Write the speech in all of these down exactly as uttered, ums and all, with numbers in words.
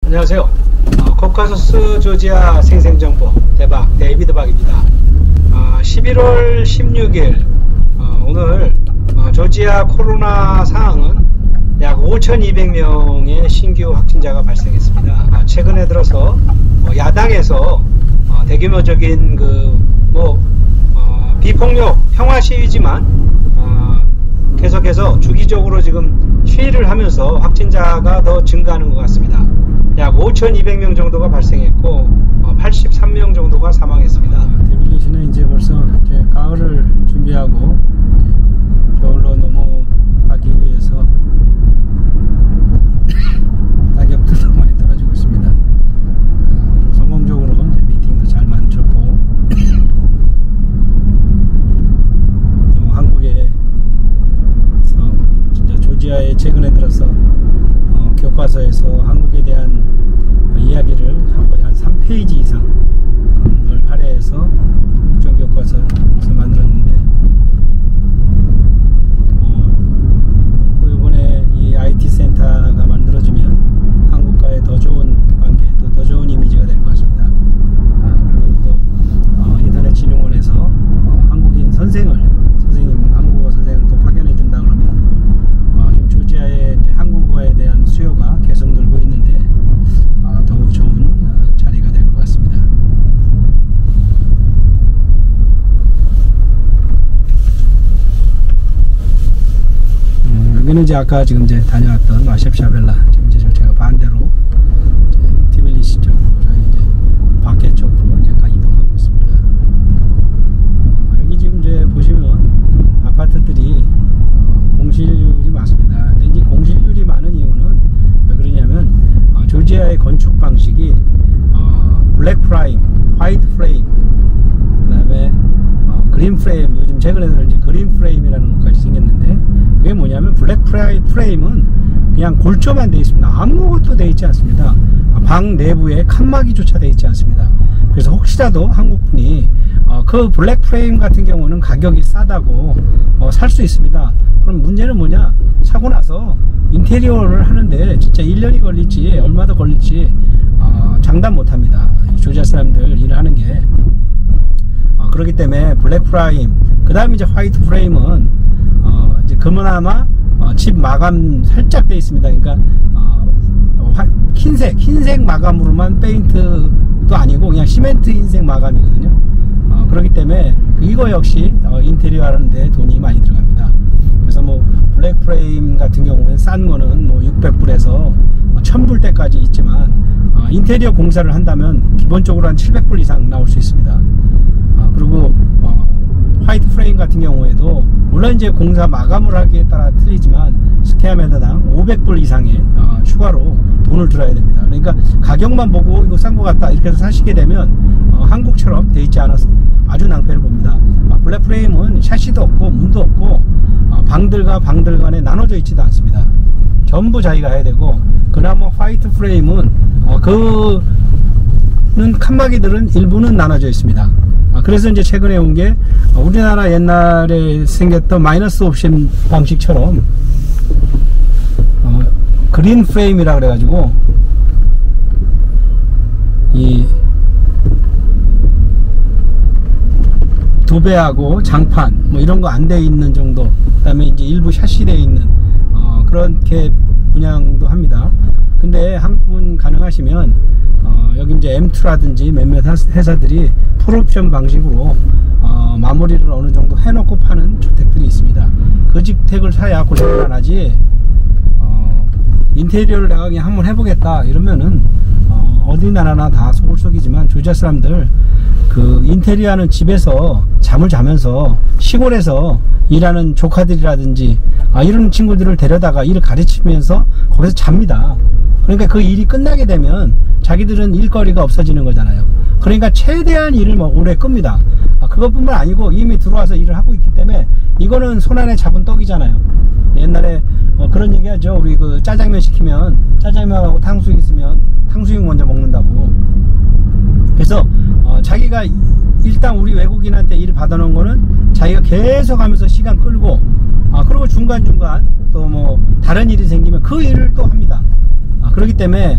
안녕하세요. 어, 코카소스 조지아 생생정보 대박 데이비드 박입니다. 어, 십일월 십육일 어, 오늘 어, 조지아 코로나 상황은 약 오천이백 명의 신규 확진자가 발생했습니다. 어, 최근에 들어서 어, 야당에서 어, 대규모적인 그 뭐 어, 비폭력 평화 시위지만 어, 계속해서 주기적으로 지금 시위를 하면서 확진자가 더 증가하는 것 같습니다. 약 오천이백 명 정도가 발생했고 어, 팔십삼 명 정도가 사망했습니다. 아, 데빌리 씨는 이제 벌써 이제 가을을 준비하고 이제 겨울로 넘어가기 위해서 가격들도 많이 떨어지고 있습니다. 아, 성공적으로 이제 미팅도 잘 마쳤고 또 한국에서 진짜 조지아에 최근에 들어서 어, 교과서에서 한국에 대한 이야기를 거의 한 삼 페이지 이상을 할애해서 국정교과서에서 만들었는데 어, 또 이번에 이 아이티 센터가 만들어지면 한국과의 더 좋은 관계, 또 더 좋은 이미지가 될 것 같습니다. 아, 그리고 또 어, 인터넷진흥원에서 어, 한국인 선생을 선생님 한국어 선생을 또 파견해 준다 그러면 어, 지금 조지아에 이제 한국어에 대한 수요가 계속 늘고 있는데 어, 더욱 좋은 어, 자리가 될 것 같습니다. 음, 여기는 이제 아까 지금 이제 다녀왔던 마셉샤벨라 지금 이제 제가 반대로 이제 티빌리시 쪽으로 이제 밖에 쪽으로 이제 이동하고 있습니다. 어, 여기 지금 이제 보시면 아파트들이 어, 공실률이 많습니다. 근데 이제 공실률이 많은 이유는 왜 그러냐면 어, 조지아의 건축 방식이 어, 블랙 프라임, 화이트 프레임, 그 다음에 어, 그린 프레임, 요즘 최근에는 이제 그린 프레임이라는 것까지 생겼는데 그게 뭐냐면 블랙 프라이, 프레임은 그냥 골조만 되어 있습니다. 아무것도 되어 있지 않습니다. 방 내부에 칸막이조차 되어 있지 않습니다. 그래서 혹시라도 한국분이 어, 그 블랙 프레임 같은 경우는 가격이 싸다고 어, 살 수 있습니다. 그럼 문제는 뭐냐, 사고 나서 인테리어를 하는데 진짜 일 년이 걸릴지 얼마 더 걸릴지 어, 장담 못합니다. 조지아 사람들 일을 하는 게 어, 그렇기 때문에 블랙 프라임, 그 다음에 이제 화이트 프레임은 어, 이제 그나마 어, 집 마감 살짝 돼 있습니다. 그러니까 어, 화, 흰색 흰색 마감으로만 페인트도 아니고 그냥 시멘트 흰색 마감이거든요. 어, 그렇기 때문에 이거 역시 어, 인테리어 하는데 돈이 많이 들어갑니다. 그래서 뭐 블랙 프레임 같은 경우는 싼 거는 뭐 육백 불에서 천 불대까지 있지만 어, 인테리어 공사를 한다면 기본적으로 한 칠백 불 이상 나올 수 있습니다. 어, 그리고 어, 화이트 프레임 같은 경우에도 물론 이제 공사 마감을 하기에 따라 틀리지만 스퀘어미터당 오백 불 이상의 어, 추가로 돈을 들어야 됩니다. 그러니까 가격만 보고 이거 싼 것 같다 이렇게 해서 사시게 되면 어, 한국처럼 돼 있지 않아서 아주 낭패를 봅니다. 어, 블랙 프레임은 샤시도 없고 문도 없고 어, 방들과 방들 간에 나눠져 있지도 않습니다. 전부 자기가 해야 되고, 그나마 화이트 프레임은 어, 그는 칸막이들은 일부는 나눠져 있습니다. 어, 그래서 이제 최근에 온 게 어, 우리나라 옛날에 생겼던 마이너스 옵션 방식처럼 어, 그린 프레임이라 그래가지고 이 도배하고 장판 뭐 이런 거 안 돼 있는 정도, 그 다음에 이제 일부 샤시 돼 있는 어, 그렇게 분양도 합니다. 근데 한 분 가능하시면 어, 여기 이제 엠투라든지 몇몇 회사들이 풀옵션 방식으로 어, 마무리를 어느 정도 해놓고 파는 주택들이 있습니다. 그 주택을 사야 고생을 안 하지 어, 인테리어를 내가 그냥 한번 해보겠다 이러면은 어, 어디 나라나 다 속을 속이지만 조지아 사람들 그 인테리어 하는 집에서 잠을 자면서 시골에서 일하는 조카들이라든지 아, 이런 친구들을 데려다가 일을 가르치면서 거기서 잡니다. 그러니까 그 일이 끝나게 되면 자기들은 일거리가 없어지는 거잖아요. 그러니까 최대한 일을 뭐 오래 끕니다. 아, 그것뿐만 아니고 이미 들어와서 일을 하고 있기 때문에 이거는 손안에 잡은 떡이잖아요. 옛날에 어, 그런 얘기 하죠. 우리 그 짜장면 시키면 짜장면하고 탕수육 있으면 탕수육 먼저 먹는다고. 그래서 어, 자기가 일단 우리 외국인한테 일 받아놓은 거는 자기가 계속 하면서 시간 끌고 아, 그리고 중간중간 또 뭐 다른 일이 생기면 그 일을 또 합니다. 아, 그렇기 때문에 어,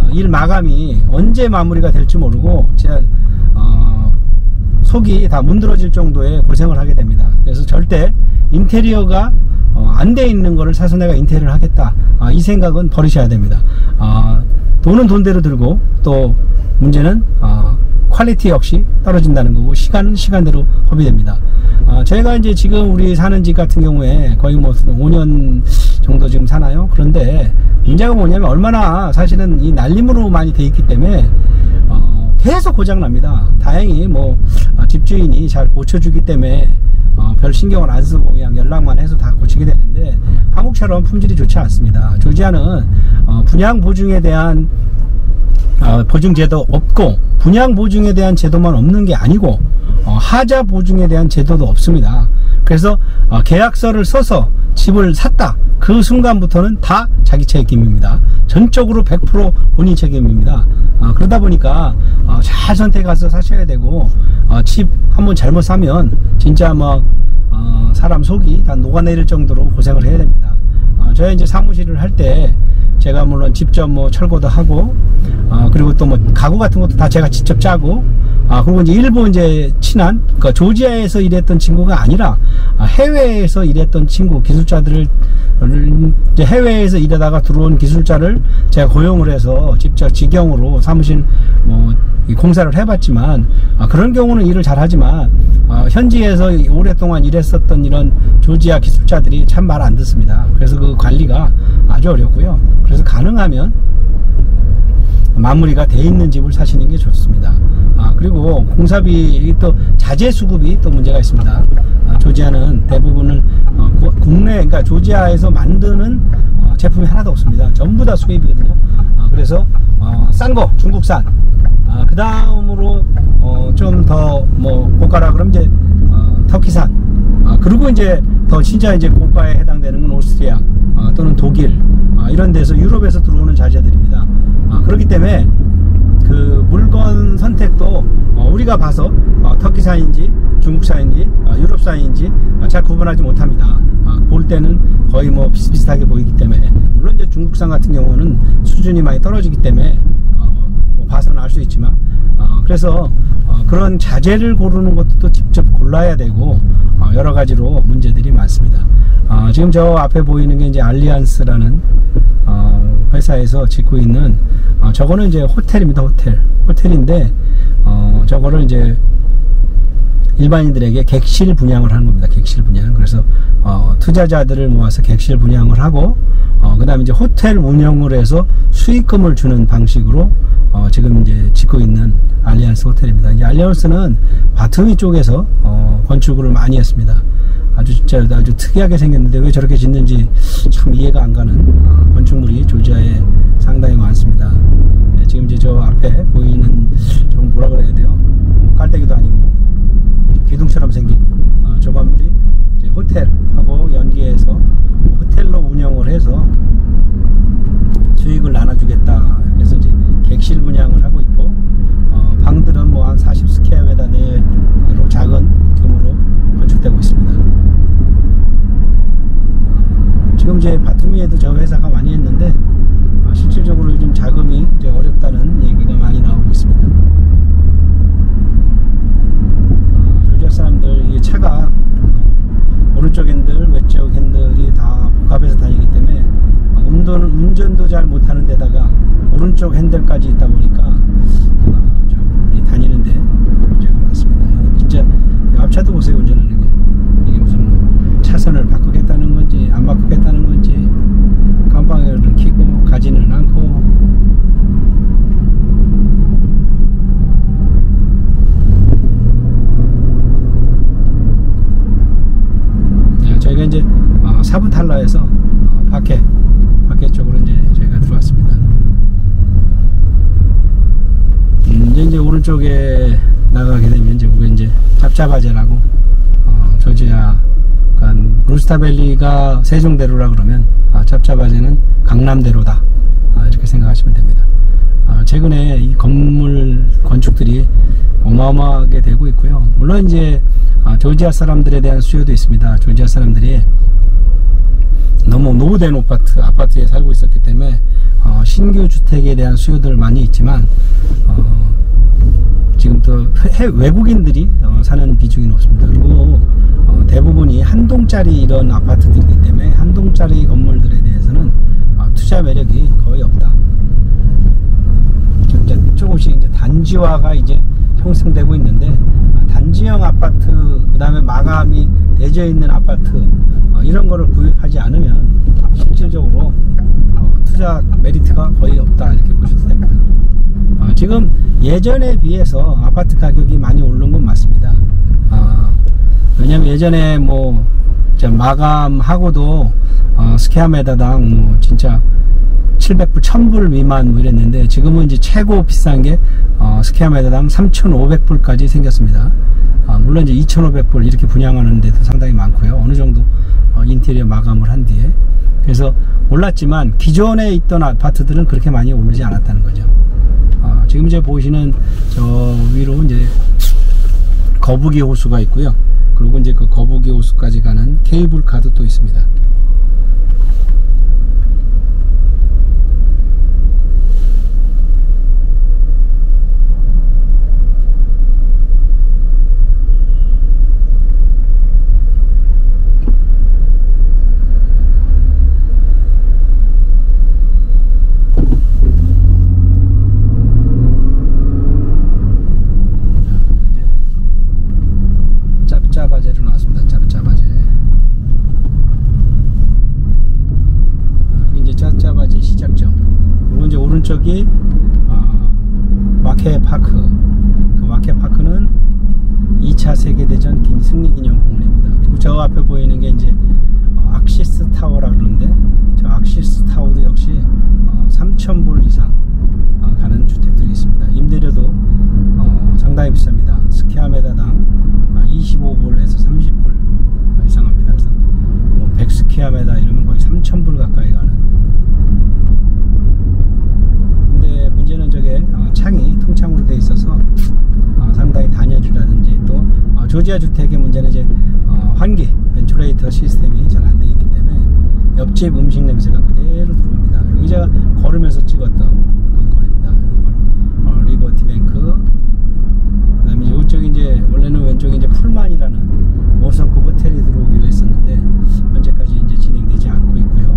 어, 일 마감이 언제 마무리가 될지 모르고 제가 어, 속이 다 문드러질 정도의 고생을 하게 됩니다. 그래서 절대 인테리어가 어, 안 돼 있는 거를 사서 내가 인테리어를 하겠다, 아, 이 생각은 버리셔야 됩니다. 아, 돈은 돈대로 들고 또 문제는 어, 퀄리티 역시 떨어진다는 거고 시간은 시간대로 허비됩니다. 어, 저희가 이제 지금 우리 사는 집 같은 경우에 거의 뭐 오 년 정도 지금 사나요? 그런데 문제가 뭐냐면 얼마나 사실은 이 날림으로 많이 돼 있기 때문에 어, 계속 고장 납니다. 다행히 뭐 어, 집주인이 잘 고쳐주기 때문에 어, 별 신경을 안 쓰고 그냥 연락만 해서 다 고치게 되는데 한국처럼 품질이 좋지 않습니다. 조지아는 어, 분양 보증에 대한 어, 보증 제도 없고 분양 보증에 대한 제도만 없는 게 아니고 어, 하자 보증에 대한 제도도 없습니다. 그래서 어, 계약서를 써서 집을 샀다 그 순간부터는 다 자기 책임입니다. 전적으로 백 퍼센트 본인 책임입니다. 어, 그러다 보니까 어, 잘 선택해서 사셔야 되고 어, 집 한번 잘못 사면 진짜 뭐 어, 사람 속이 다 녹아내릴 정도로 고생을 해야 됩니다. 어, 저희 이제 사무실을 할 때 제가 물론 직접 뭐 철거도 하고 어, 그리고 또 뭐 가구 같은 것도 다 제가 직접 짜고 아, 그리고 이제 일부 이제 친한 그러니까 조지아에서 일했던 친구가 아니라 아, 해외에서 일했던 친구 기술자들을 이제 해외에서 일하다가 들어온 기술자를 제가 고용을 해서 직접 직영으로 사무실 뭐 공사를 해봤지만 아, 그런 경우는 일을 잘 하지만 아, 현지에서 오랫동안 일했었던 이런 조지아 기술자들이 참 말 안 듣습니다. 그래서 그 관리가 아주 어렵고요. 그래서 가능하면 마무리가 돼 있는 집을 사시는 게 좋습니다. 아, 그리고 공사비 또 자재 수급이 또 문제가 있습니다. 아, 조지아는 대부분은 어, 국내 그러니까 조지아에서 만드는 어, 제품이 하나도 없습니다. 전부 다 수입이거든요. 아, 그래서 어, 싼 거 중국산. 아, 그 다음으로 어, 좀 더 뭐 고가라 그러면 이제 어, 터키산. 아, 그리고 이제 더 진짜 이제 고가에 해당되는 건 오스트리아 어, 또는 독일 아, 이런 데서 유럽에서 들어오는 자재들입니다. 아, 그렇기 때문에 그 물건 선택도 어, 우리가 봐서 어, 터키산인지 중국산인지 어, 유럽산인지 어, 잘 구분하지 못합니다. 어, 볼 때는 거의 뭐 비슷비슷하게 보이기 때문에 물론 이제 중국산 같은 경우는 수준이 많이 떨어지기 때문에 어, 뭐 봐서는 알 수 있지만 어, 그래서 어, 그런 자재를 고르는 것도 또 직접 골라야 되고 어, 여러 가지로 문제들이 많습니다. 어, 지금 저 앞에 보이는 게 이제 알리안스라는 어, 회사에서 짓고 있는 어, 저거는 이제 호텔입니다. 호텔 호텔인데 어, 저거를 이제 일반인들에게 객실 분양을 하는 겁니다. 객실 분양. 그래서 어, 투자자들을 모아서 객실 분양을 하고 어, 그 다음에 이제 호텔 운영을 해서 수익금을 주는 방식으로 어, 지금 이제 짓고 있는 알리안스 호텔입니다. 이제 알리안스는 바투미 쪽에서 어, 건축을 많이 했습니다. 아주 진짜 아주 특이하게 생겼는데 왜 저렇게 짓는지 참 이해가 안 가는 어, 건축물이 조지아에 상당히 많습니다. 네, 지금 이제 저 앞에 보이는 좀 뭐라 그래야 돼요? 깔때기도 아니고 기둥처럼 생긴 어, 저 건물이 이제 호텔하고 연계해서 호텔로 운영을 해서 수익을 나눠주겠다. 그래서 이제 객실 분양을 하고 있고 어, 방들은 뭐 한 사십 스퀘어미터 내로 작은 규모로 건축되고 있습니다. 어, 지금 이제 바투미에도 저 회사가 많이 했는데 어, 실질적으로 요즘 자금이 이제 어렵다는 얘기가 많이 나오고 있습니다. 어, 조지아 사람들 이 차가 어, 오른쪽 핸들, 왼쪽 핸들이 다 복합해서 다니기 때문에 어, 운전을 운전도 잘 못하는 데다가 오른쪽 핸들까지 있다 보니까 어, 좀 다니는데 문제가 많습니다. 진짜 앞차도 보세요. 운전하는 게 이게 무슨 뭐 차선을 바꾸겠다는 건지 안 바꾸겠다는 건지 깜빡이를 켜고 가지는 않고 네, 저희가 이제 어, 사부 탈라에서 어, 밖에 밖에 쪽으로 이제 저희가 들어왔습니다. 음, 이제, 이제 오른쪽에 나가게 되면 이제 우리 이제 짭짜바제라고 어, 조지아 그러니까 루스타밸리가 세종대로라 그러면 아, 짭짜바제는 강남대로다 아, 이렇게 생각하시면 됩니다. 아, 최근에 이 건물 건축들이 어마어마하게 되고 있고요. 물론 이제 아, 조지아 사람들에 대한 수요도 있습니다. 조지아 사람들이 너무 노후된 아파트, 아파트에 살고 있었기 때문에 어, 신규 주택에 대한 수요들 많이 있지만 어, 지금 또 해, 외국인들이 어, 사는 비중이 높습니다. 그리고 어, 대부분이 한 동짜리 이런 아파트들이기 때문에 한 동짜리 건물들에 대해서는 어, 투자 매력이 거의 없다. 지금 이제 조금씩 이제 단지화가 이제 형성되고 있는데 단지형 아파트, 그 다음에 마감이 되어 있는 아파트 어, 이런 거를 구입하지 않으면 실질적으로 어, 투자 메리트가 거의 없다 이렇게 보셔도 됩니다. 어, 지금 예전에 비해서 아파트 가격이 많이 오른 건 맞습니다. 어, 왜냐면 예전에 뭐 마감하고도 어, 스퀘어미터당 뭐 진짜 칠백 불, 천 불 미만 뭐 이랬는데 지금은 이제 최고 비싼 게 어, 스퀘어미터당 삼천오백 불까지 생겼습니다. 어, 물론 이제 이천오백 불 이렇게 분양하는 데도 상당히 많고요. 어느 정도 어, 인테리어 마감을 한 뒤에. 그래서 올랐지만 기존에 있던 아파트들은 그렇게 많이 오르지 않았다는 거죠. 어, 지금 이제 보시는 저 위로 이제 거북이 호수가 있고요. 그리고 이제 그 거북이 호수까지 가는 케이블카도 또 있습니다. 짭짜바제로 나왔습니다. 짭짜바제. 이제 짭짜바제 시작점. 그리고 이제 오른쪽이 어, 와케파크. 그 와케파크는 이 차 세계대전 긴 승리기념공원입니다. 그리고 저 앞에 보이는 게 이제 어, 악시스 타워라 그러는데 저 악시스 타워도 역시 어, 삼천 불 이상 어, 가는 주택들이 있습니다. 임대료도 어, 상당히 비쌉니다. 스퀘어미터당 이십오 불에서 삼십 불 이상합니다. 그래서 뭐 백 스퀘어미터 이러면 거의 삼천 불 가까이 가는. 근데 문제는 저게 어, 창이 통창으로 되어 있어서 어, 상당히 단열이라든지 또 어, 조지아 주택의 문제는 이제 어, 환기 벤틸레이터 시스템이 잘 안 되어 있기 때문에 옆집 음식 냄새가 그대로 들어옵니다. 여기 제가 걸으면서 찍었던 그 거리입니다. 여기 바로 어, 리버티 뱅크. 그 다음에 이쪽이 이제 원래는 왼쪽에 이제 풀만이라는 오 성급 호텔이 들어오기로 했었는데 현재까지 이제 진행되지 않고 있고요.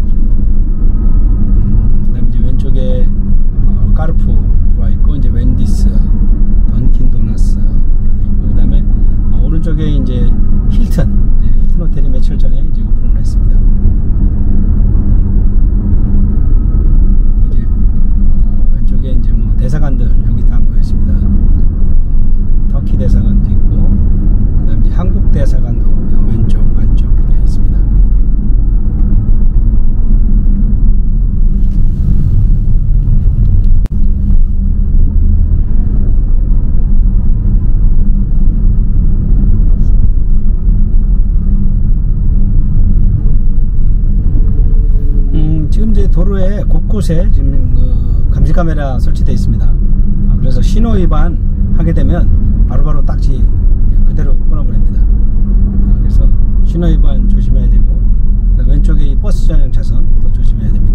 음, 그 다음에 이제 왼쪽에 어, 까르푸 들어와 있고 이제 웬디스, 던킨 도너스 이렇게 있고 그 다음에 어, 오른쪽에 이제 힐튼, 이제 힐튼 호텔이 며칠 전에 이제 오픈을 했습니다. 이제 어, 왼쪽에 이제 뭐 대사관들 여기 다 모여 있습니다. 터키 대사관도 있고 그 다음에 이제 한국 대사관도 왼쪽 안쪽에 있습니다. 음, 지금 이제 도로에 곳곳에 지금 그 감시 카메라 설치되어 있습니다. 아, 그래서 신호 위반 하게 되면 바로바로 딱지 그대로 끊어버립니다. 그래서 신호 위반 조심해야 되고 왼쪽에 이 버스 전용 차선 또 조심해야 됩니다.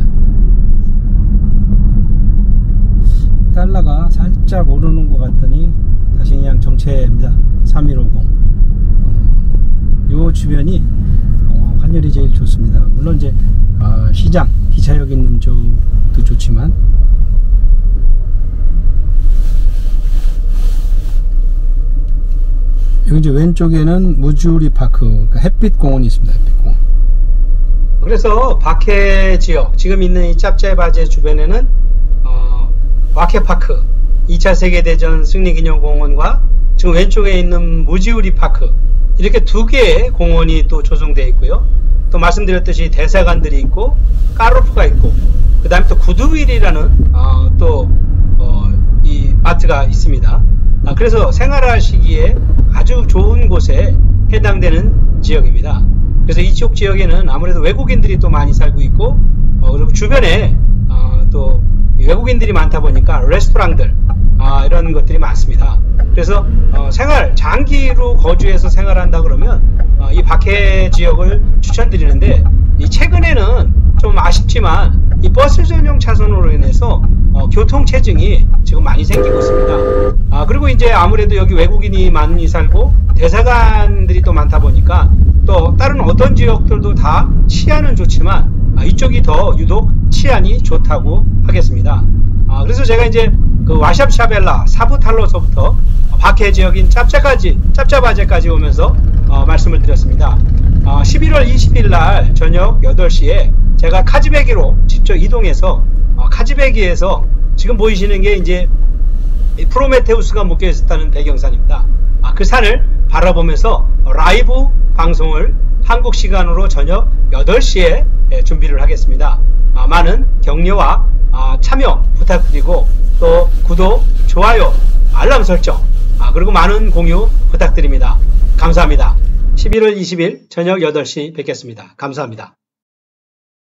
달러가 살짝 오르는 것 같더니 다시 그냥 정체입니다. 삼일오공. 어, 요 주변이 어, 환율이 제일 좋습니다. 물론 이제 어, 시장 기차역 있는 쪽도 좋지만 여기 이제 왼쪽에는 무주리 파크, 그러니까 햇빛 공원이 있습니다. 햇빛 공원. 그래서 바케 지역, 지금 있는 이 짭짜바제 주변에는 어, 와케 파크, 이 차 세계대전 승리기념공원과 지금 왼쪽에 있는 무지우리 파크 이렇게 두 개의 공원이 또 조성되어 있고요. 또 말씀드렸듯이 대사관들이 있고 까르푸가 있고 그 다음에 또 구두윌이라는 어, 또 어, 이 마트가 있습니다. 아, 그래서 생활하시기에 아주 좋은 곳에 해당되는 지역입니다. 그래서 이쪽 지역에는 아무래도 외국인들이 또 많이 살고 있고 어, 그리고 주변에 어, 또 외국인들이 많다 보니까 레스토랑들 아, 이런 것들이 많습니다. 그래서 어, 생활 장기로 거주해서 생활한다 그러면 어, 이 바케 지역을 추천드리는데 이 최근에는 좀 아쉽지만 이 버스 전용 차선으로 인해서 어, 교통 체증이 지금 많이 생기고 있습니다. 아, 그리고 이제 아무래도 여기 외국인이 많이 살고 대사관들이 또 많다 보니까 또 다른 어떤 지역들도 다 치안은 좋지만 아, 이쪽이 더 유독 치안이 좋다고 하겠습니다. 아, 그래서 제가 이제 그 와샵샤벨라 사부탈로서부터 박해 지역인 짭짜까지 짭짜바제까지 오면서 어, 말씀을 드렸습니다. 어, 십일월 이십일 날 저녁 여덟 시에 제가 카지베기로 직접 이동해서 어, 카지베기에서 지금 보이시는 게 이제 프로메테우스가 묶여 있었다는 배경산입니다. 아, 그 산을 바라보면서 라이브 방송을 한국 시간으로 저녁 여덟 시에 예, 준비를 하겠습니다. 아, 많은 격려와 아, 참여 부탁드리고 또 구독, 좋아요, 알람 설정 아, 그리고 많은 공유 부탁드립니다. 감사합니다. 십일월 이십일 저녁 여덟 시 뵙겠습니다. 감사합니다.